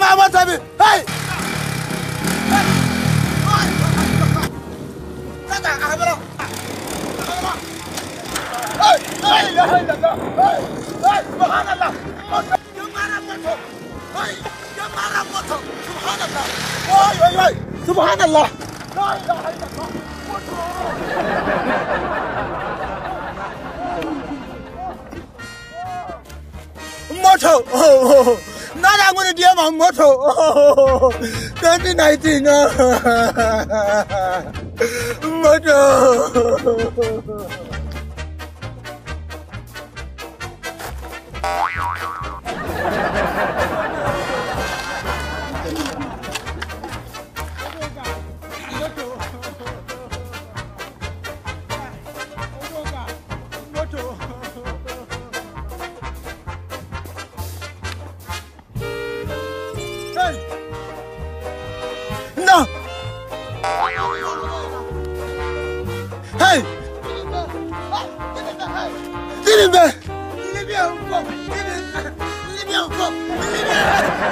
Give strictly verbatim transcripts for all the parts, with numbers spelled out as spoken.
my motor. Hey! Subhanallah. Moto. Oh, now I'm going to do my moto. Oh, twenty nineteen. Moto. No! Hey! Give me back! Leave me alone! Leave me alone! Leave me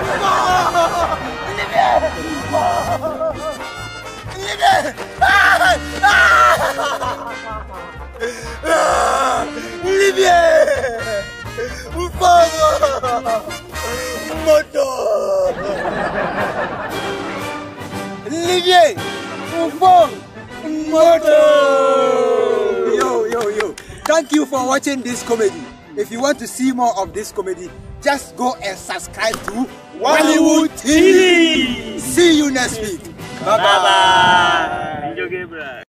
Olivier, Moto. Yo, yo, yo. Thank you for watching this comedy. If you want to see more of this comedy, just go and subscribe to Wallywood T V. See you next week. Bye-bye.